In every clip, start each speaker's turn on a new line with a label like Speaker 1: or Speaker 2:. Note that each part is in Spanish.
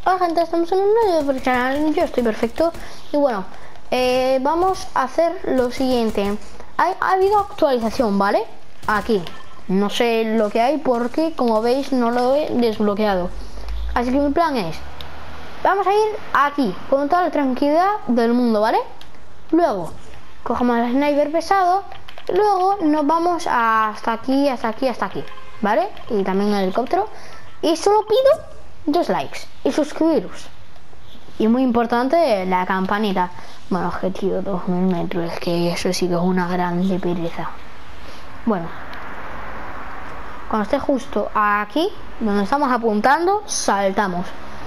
Speaker 1: Hola gente, estamos en un nuevo canal, yo estoy perfecto. Y bueno, vamos a hacer lo siguiente. Ha habido actualización, ¿vale? Aquí, no sé lo que hay porque como veis no lo he desbloqueado. Así que mi plan es, vamos a ir aquí con toda la tranquilidad del mundo, ¿vale? Luego, cogemos el sniper pesado y luego nos vamos hasta aquí, ¿vale? Y también el helicóptero. Y solo pido 2 likes y suscribiros. Y muy importante, la campanita. Bueno, objetivo 2000 metros, es que eso sí que es una grande pereza. Bueno, cuando esté justo aquí, donde estamos apuntando, saltamos.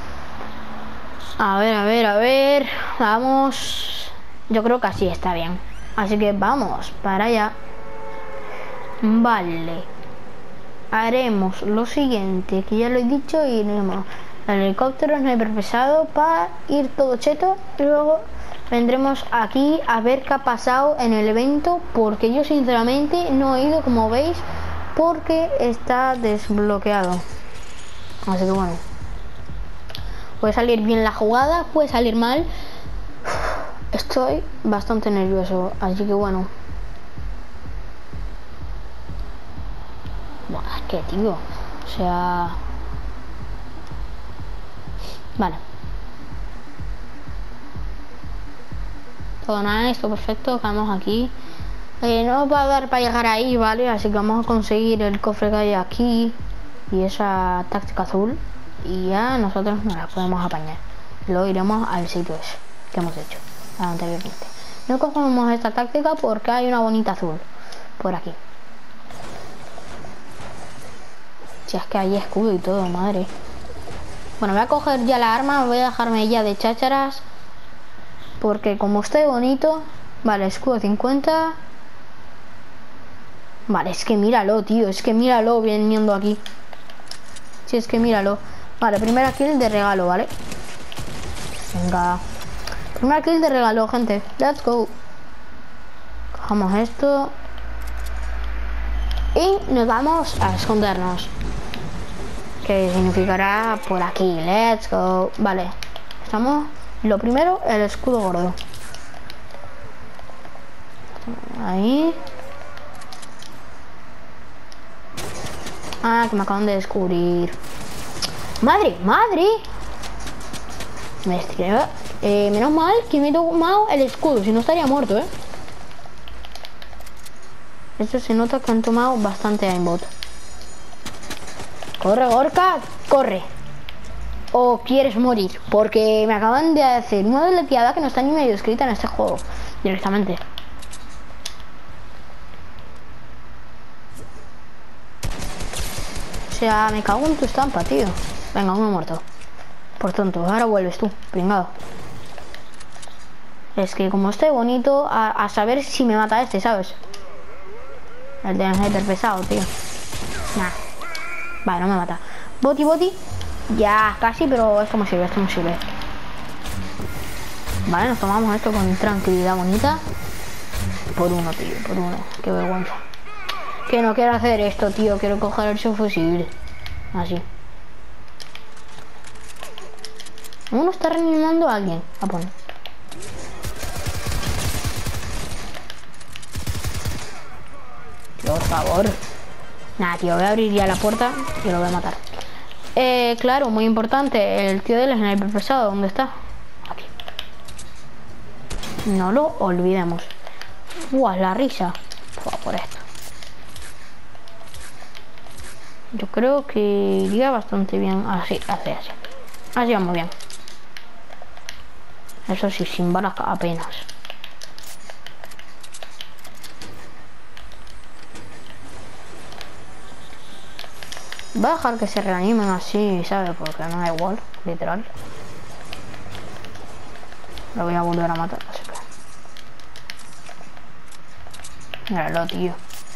Speaker 1: A ver, vamos. Yo creo que así está bien. Así que vamos para allá. Vale. Haremos lo siguiente, que ya lo he dicho, y iremos al helicóptero sniper pesado para ir todo cheto. Y luego vendremos aquí a ver qué ha pasado en el evento, porque yo sinceramente no he ido, como veis, porque está desbloqueado. Así que bueno, puede salir bien la jugada, puede salir mal. Estoy bastante nervioso, así que bueno. Buah, es que tío, o sea... Vale. Todo nice, todo perfecto, quedamos aquí. No nos va a dar para llegar ahí, ¿vale? Así que vamos a conseguir el cofre que hay aquí y esa táctica azul. Y ya nosotros nos la podemos apañar. Luego iremos al sitio ese que hemos hecho anteriormente. No cogemos esta táctica porque hay una bonita azul por aquí. Si es que hay escudo y todo, madre. Bueno, voy a coger ya la arma, voy a dejarme ya de chácharas. Porque como estoy bonito... Vale, escudo 50. Vale, es que míralo, tío. Es que míralo viniendo aquí. Sí, es que míralo. Vale, primera kill de regalo, ¿vale? Venga. Primera kill de regalo, gente. Let's go. Cogemos esto. Y nos vamos a escondernos. Que significará por aquí. Let's go. Vale. Estamos... Lo primero, el escudo gordo. Ahí. Ah, que me acaban de descubrir. ¡Madre! ¡Madre! Me estrella. Menos mal que me he tomado el escudo. Si no estaría muerto, ¿eh? Esto se nota que han tomado bastante aimbot. Corre, Gorka, corre. O quieres morir, porque me acaban de hacer una deleteada que no está ni medio escrita en este juego directamente. O sea, me cago en tu estampa, tío. Venga, uno muerto. Por tonto, ahora vuelves tú, pringado. Es que como estoy bonito, a saber si me mata este, ¿sabes? El de sniper pesado, tío. Nah. Vale, no me mata. Boti. Ya, casi, pero esto me sirve, Vale, nos tomamos esto con tranquilidad bonita. Por uno, tío, por uno. Qué vergüenza. Que no quiero hacer esto, tío. Quiero coger el subfusible. Así. Uno está reanimando a alguien. A poner. Por favor. Nada, tío, voy a abrir ya la puerta y lo voy a matar. Claro, muy importante. El tío del sniper pesado, ¿dónde está? Aquí. No lo olvidemos. Buah, la risa. Buah, por esto. Yo creo que iría bastante bien. Así. Así vamos bien. Eso sí, sin balas apenas. Voy a dejar que se reanimen así, ¿sabes? Porque no da igual, literal. Lo voy a volver a matar, así que... Míralo, tío.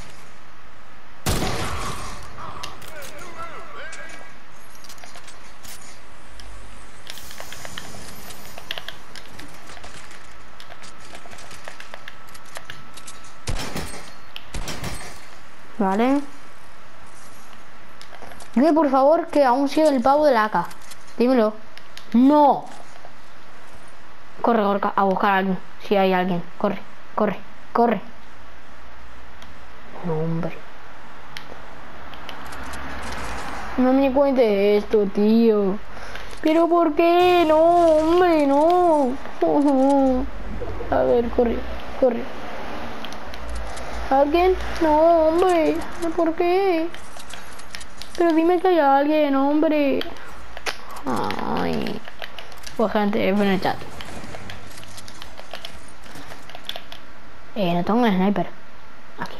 Speaker 1: Vale. Dime por favor que aún sigue el pavo de la AK. Dímelo. No. Corre, corre, a buscar a alguien. Si hay alguien. Corre, corre, corre. No, hombre. No me cuentes esto, tío. ¿Pero por qué? No, hombre, no. A ver, corre, corre. ¿Alguien? No, hombre. ¿Por qué? Pero dime que hay alguien, hombre. Ay. Pues gente, en el chat. No tengo un sniper. Aquí.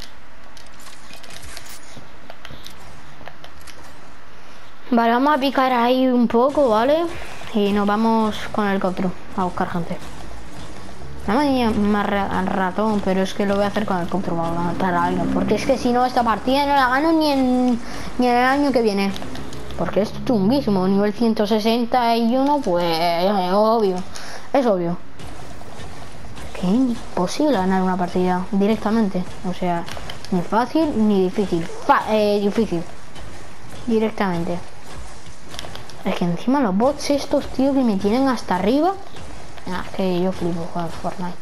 Speaker 1: Vale, vamos a picar ahí un poco, ¿vale? Y nos vamos con el helicóptero a buscar gente. No me diga más ratón, pero es que lo voy a hacer con el helicóptero para matar a alguien. Porque es que si no, esta partida no la gano ni en el año que viene. Porque es chunguísimo. Nivel 161, pues obvio. Es obvio. Que es imposible ganar una partida directamente. O sea, ni fácil ni difícil. Difícil. Directamente. Es que encima los bots estos, tío, que me tienen hasta arriba. Que yo flipo con Fortnite.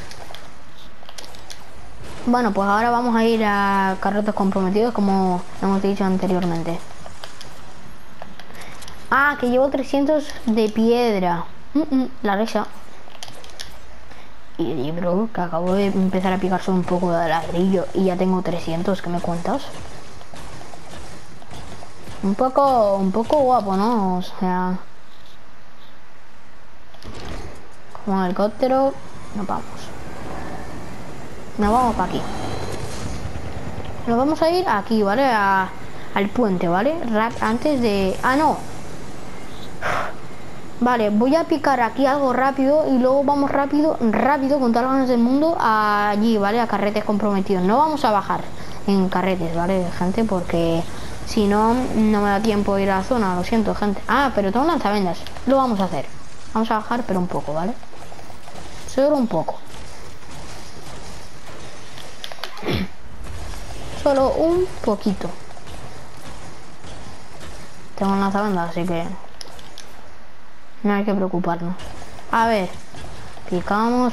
Speaker 1: Bueno, pues ahora vamos a ir a carretes comprometidos, como hemos dicho anteriormente. Ah, que llevo 300 de piedra. La risa. Y bro, que acabo de empezar a picar solo un poco de ladrillo y ya tengo 300, ¿qué me cuentas? Un poco guapo, ¿no? O sea... Con el helicóptero nos vamos. Nos vamos para aquí. Nos vamos a ir aquí, ¿vale? Al puente, ¿vale? Antes de... Ah, no. Vale, voy a picar aquí algo rápido y luego vamos rápido, con todas las ganas del mundo allí, ¿vale? A carretes comprometidos. No vamos a bajar en carretes, ¿vale, gente? Porque si no, no me da tiempo ir a la zona, lo siento, gente. Ah, pero tengo lanzavendas. Lo vamos a hacer. Vamos a bajar, pero un poco, ¿vale? Solo un poco. Solo un poquito. Tengo un lanzavendas, así que no hay que preocuparnos. A ver. Picamos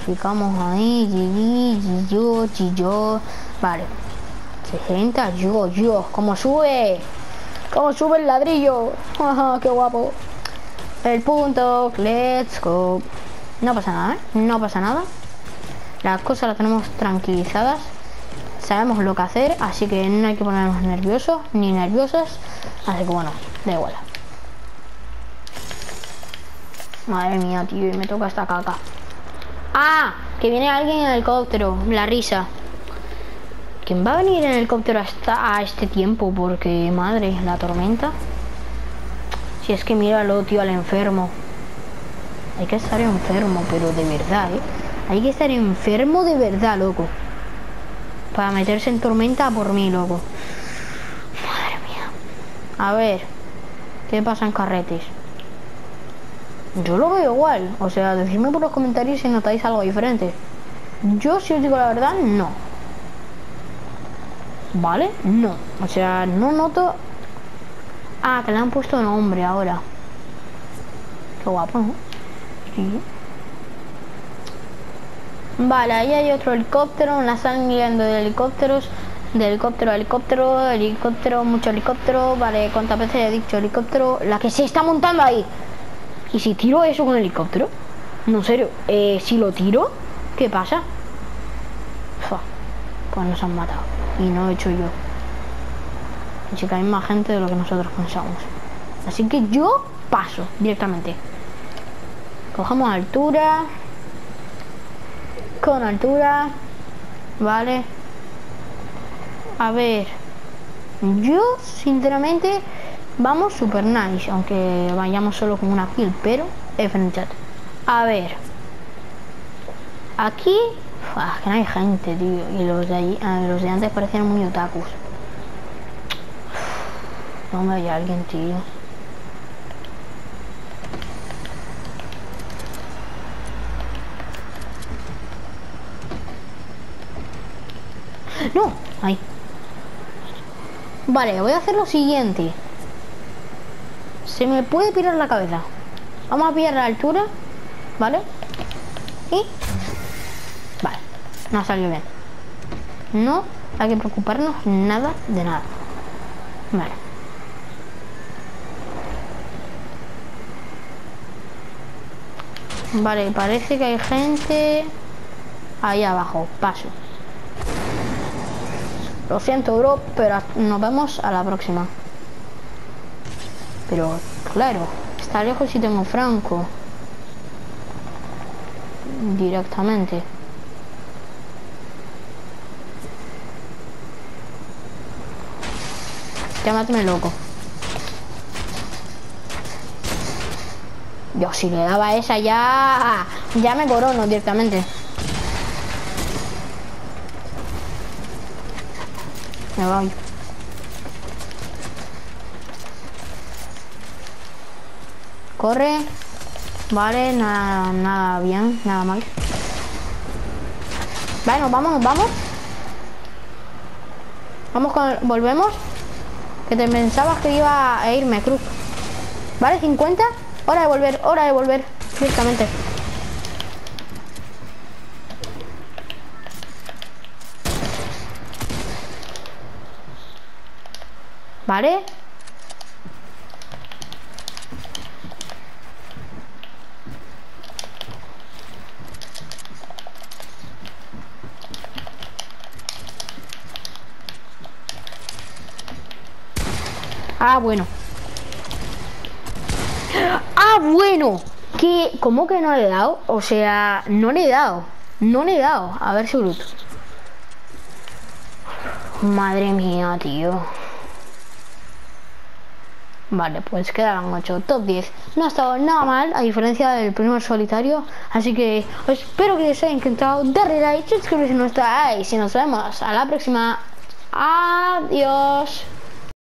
Speaker 1: ahí. Yo. Vale. 60, yo. ¿Cómo sube? ¿Cómo sube el ladrillo? Ajá, qué guapo. El punto. Let's go. No pasa nada, ¿eh? No pasa nada. Las cosas las tenemos tranquilizadas. Sabemos lo que hacer, así que no hay que ponernos nerviosos ni nerviosas. Así que bueno, da igual. Madre mía, tío, y me toca esta caca. ¡Ah! Que viene alguien en el helicóptero. La risa. ¿Quién va a venir en el helicóptero a este tiempo? Porque, madre, la tormenta. Si es que míralo, tío, al enfermo. Hay que estar enfermo, pero de verdad, ¿eh? Hay que estar enfermo de verdad, loco. Para meterse en tormenta por mí, loco. Madre mía. A ver. ¿Qué pasa en carretes? Yo lo veo igual. O sea, decidme por los comentarios si notáis algo diferente. Yo, si os digo la verdad, no. ¿Vale? No. O sea, no noto... Ah, que le han puesto nombre ahora. Qué guapo, ¿no? Sí. Vale, ahí hay otro helicóptero. La están guiando de helicópteros. De helicóptero a helicóptero, mucho helicóptero. Vale, ¿cuántas veces he dicho helicóptero? La que se está montando ahí. ¿Y si tiro eso con helicóptero? No, en serio, si lo tiro, ¿qué pasa? Pues nos han matado. Y no he hecho yo. Así que hay más gente de lo que nosotros pensamos. Así que yo paso directamente. Cogemos altura. Con altura. Vale. A ver. Yo, sinceramente, vamos super nice. Aunque vayamos solo con una kill. Pero, F en el chat. A ver. Aquí. Que no hay gente, tío. Y los de allí, los de antes parecían muy otakus. ¿Dónde hay alguien, tío? No, ahí. Vale, voy a hacer lo siguiente. Se me puede pirar la cabeza. Vamos a pillar la altura, ¿vale? Y... Vale, no ha salido bien. No hay que preocuparnos nada de nada. Vale. Vale, parece que hay gente ahí abajo. Paso. Lo siento, bro, pero nos vemos a la próxima. Pero, claro, está lejos y tengo franco. Directamente. Llámate loco. Yo si le daba esa ya me corono directamente. Me voy. Corre. Vale, nada bien, nada mal. Vale, nos vamos. Vamos volvemos. Que te pensabas que iba a irme, cruz. Vale, 50. Hora de volver, directamente. Vale. Ah, bueno. Ah, bueno. ¿Qué? ¿Cómo que no le he dado? O sea, no le he dado. A ver si bruto. Madre mía, tío. Vale, pues quedaron 8. Top 10. No ha estado nada mal, a diferencia del primer solitario. Así que espero que les haya encantado. Darle like, suscribirse si no estáis. Y nos vemos a la próxima. Adiós.